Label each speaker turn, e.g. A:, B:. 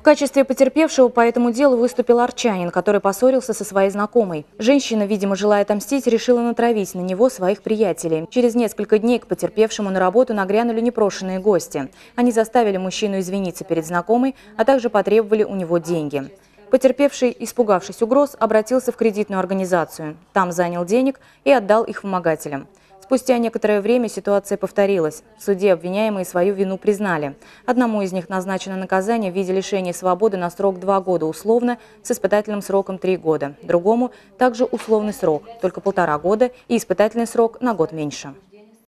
A: В качестве потерпевшего по этому делу выступил арчанин, который поссорился со своей знакомой. Женщина, видимо, желая отомстить, решила натравить на него своих приятелей. Через несколько дней к потерпевшему на работу нагрянули непрошенные гости. Они заставили мужчину извиниться перед знакомой, а также потребовали у него деньги. Потерпевший, испугавшись угроз, обратился в кредитную организацию. Там занял денег и отдал их вымогателям. Спустя некоторое время ситуация повторилась. В суде обвиняемые свою вину признали. Одному из них назначено наказание в виде лишения свободы на срок 2 года условно с испытательным сроком 3 года. Другому также условный срок, только 1,5 года и испытательный срок на год меньше.